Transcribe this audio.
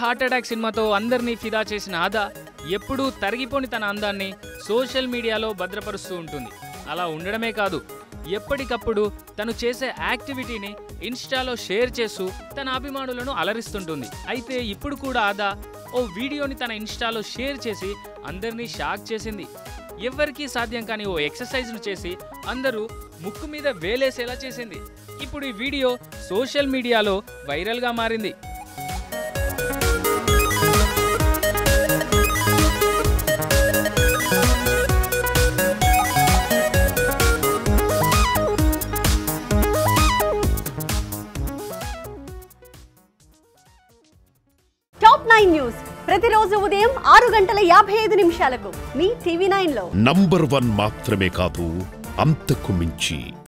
Heart attack సినిమాతో అందరినీ ఫిదా చేసిన ఆదా ఎప్పుడూ తరిగిపోని తన అందాన్ని సోషల్ మీడియాలో భద్రపరుస్తూ ఉంటుంది. అలా ఉండడమే కాదు, ఎప్పటికప్పుడు తను చేసే యాక్టివిటీని ఇన్స్టాలో షేర్ చేస్తూ తన అభిమానులను అలరిస్తుంటుంది. అయితే ఇప్పుడు కూడా ఆదా ఓ వీడియోని తన ఇన్స్టాలో షేర్ చేసి అందరినీ షాక్ చేసింది. ఎవ్వరికీ సాధ్యం కాని ఓ ఎక్సర్సైజ్ను చేసి అందరూ ముక్కు మీద వేలేసేలా చేసింది. ఇప్పుడు ఈ వీడియో సోషల్ మీడియాలో వైరల్గా మారింది. టాప్ 9 న్యూస్ ప్రతిరోజు ఉదయం 6:55 మీ టీవీ 9 లో నంబర్ 1 మాత్రమే కాదు, అంతకు మించి.